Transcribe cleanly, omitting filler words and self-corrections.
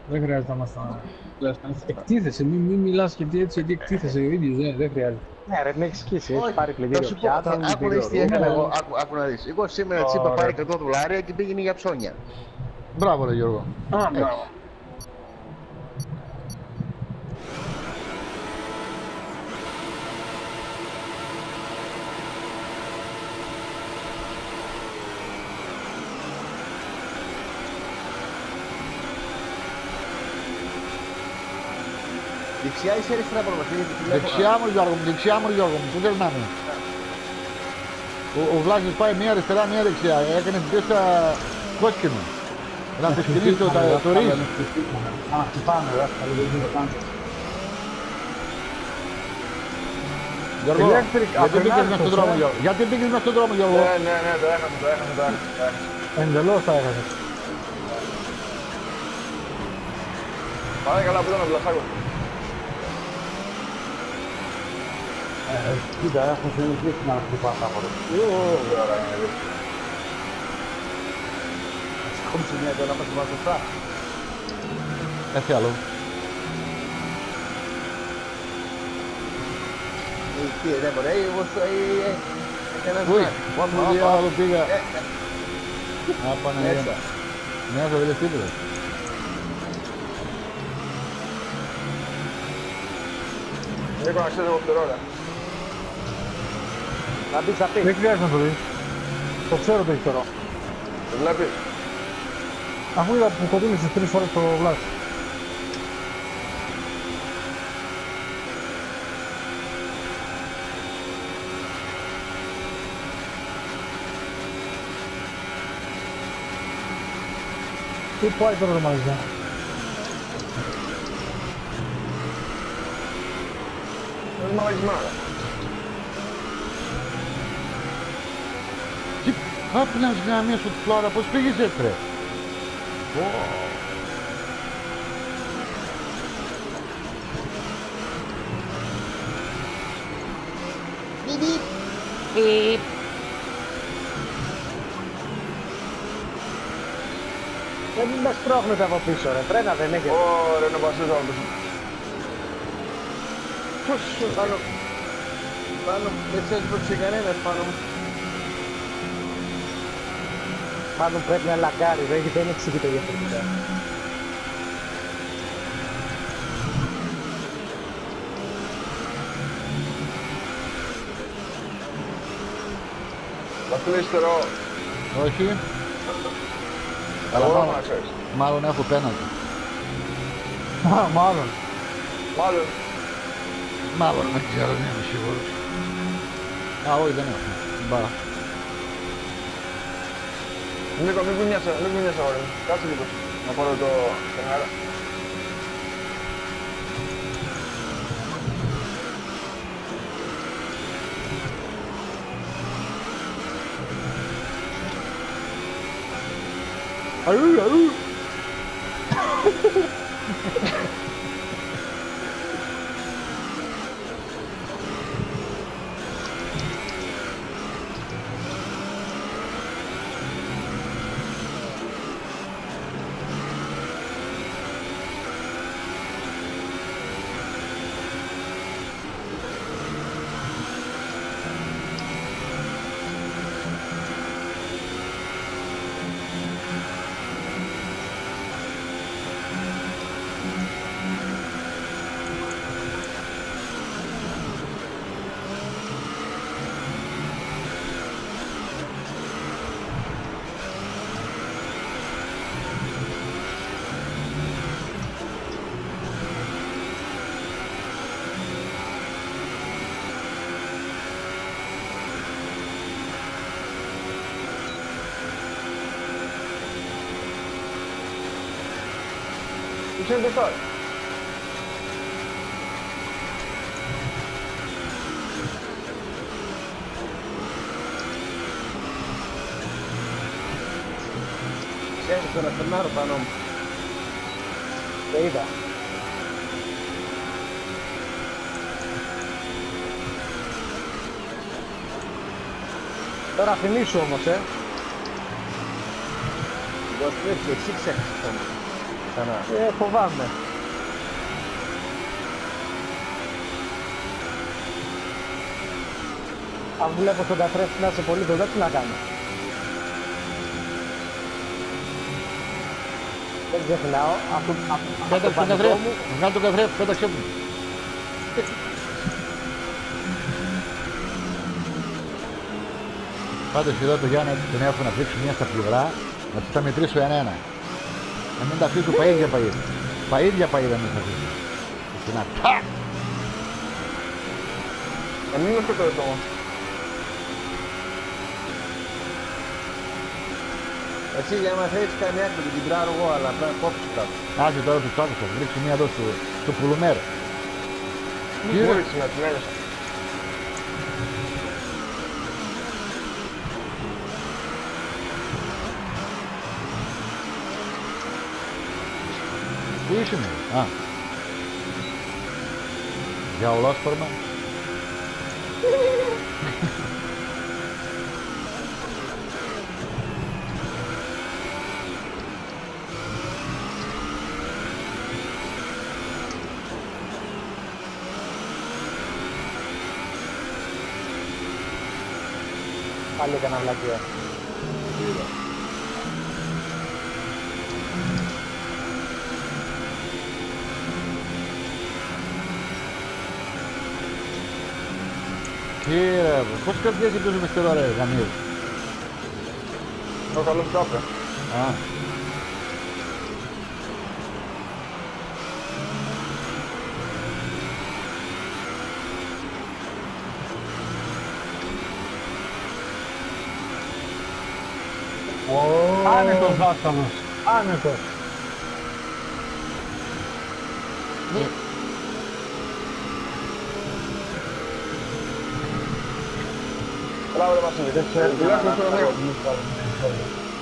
Δεν χρειάζεται να μας τα λες. Εκτίθεσαι, μην μιλάς και έτσι γιατί εκτίθεσαι ο ίδιος, δεν χρειάζεται. Ναι, ρε, την έχεις σκίσει. Έχεις Όχι, πάρει θα πλυντήριο σου πω, πιάτων, άκου να πλυντήριο δεις τι έκανα ρούχων. εγώ, άκου να δεις. Εγώ σήμερα της είπα πάρε $100 και πήγαινε για ψώνια. Μπράβο, ρε Γιώργο. Α, μπράβο. Δεξιά ή σε αριστερά προβασία, γιατί βλέπω... Δεξιά μου, Γιώργο μου, δεξιά μου, Γιώργο μου. Πού θες να είναι. Ο Βλάχης πάει μία αριστερά, μία δεξιά. Έκανε την πίστα κόσκινο. Να του σκηνίσει το ρίζ. Α, χτυπάμε, δάσκαλο, δεν το κάνετε. Γιώργο, Electric, γιατί πήγες μες στον δρόμο, απενάντως, Γιώργο. Γιατί πήγες μες στον δρόμο, Γιώργο. Ναι, το έχασα. Εντελώς τα έχασες. Πάμε καλά που ήταν ο Βλασάκος. Κοίτα, έχουν συνηθίσει να χτυπάς τα χωρίς. Ωραία, είναι δύσκολο. Ακόμη σε μια ιδέα να πας στο σωστά. Έχει άλλο. Τι, δεν μπορεί, εγώ σου έκανα Ui, σμάκ. πού διάλογο πήγα. Α, Παναγία. Μέσα. Μέσα δεν λες τίποτα. Νίκο, να ξέρεις εγώ φτερόλα. Να μπεις απ' Δεν χρειάζεται να το δεις. Το ξέρω το έχει καιρό. Το βλέπεις. Αφού είδα που κοντήλησες 3 φορές το βλάσι. Τι πάει τώρα το μαγαζιά. Είναι μαλακισμένα. Τι κάπνας γάμια σου φλόρα, πώς πήγες έτσι ρε. Δεν με σπρώχνετε από πίσω, ρε. Φρένα δεν έχετε. Ωραία, να πας εδώ πίσω. Πάνω, δεν σε έσπρωξε κανένας πάνω μου. Μάλλον πρέπει να λαγκάρει, δεν εξηγείται διαφορετικά. Βασίλη, υστερώ. Όχι. Εγώ μάλλον- να ξέρεις. Μάλλον έχω πέναλτι. Α, μάλλον. Μάλλον. Μάλλον δεν ξέρω, δεν είμαι σίγουρος. Α, όχι δεν έχω. Μπα. Νίκο, μην κουνιάσαι, αγόρι μου. Κάτσε λίγο. Να πάρω το αέρα. Αου. Ποιος είναι μπροστά. Ξέρεις το να φερνάρω πάνω μου. Το είδα. Τώρα θυμίσου όμως, Εγώ σου έρθει, εσύ ξέχασες όμως. Κανά. Φοβάμαι. Αν βλέπω στον καθρέφτη να είσαι πολύ κοντά, τι να κάνω. Δεν ξεχνάω. Πέταξε τον καθρέφτη. Βγάλει τον καθρέφτη, πέταξε τον. Πάντως εδώ το Γιάννη τον έχω να αφήσω μία στα πλευρά, να τους τα μετρήσω ένα-ένα. Να μην τα αφήσω παΐδια παΐδια. Παΐδια παΐδια να τα αφήσω. Και να τάκ! Μην είναι αυτό το όμως. Εσύ για να θέλεις κάνει άκρη, την τράρω εγώ, αλλά πρέπει να κόψεις κάτω. Άζει τώρα τους άκουσα, ρίξου μία εδώ στο πουλουμέρ. Μην μπορείς να την έλεσαι. Πού είσαι με, για ολόσπορμα. Πάλι έκανα βλακεία. Κύριε, πώς κρατιέσαι τόσο μες τώρα ρε γαμίου. Ο καλός κάπε. Α. Άνετος δάσκαλος. Άνετος. Μπράβο ρε Βασίλη. Τουλάχιστον στον Ανέο.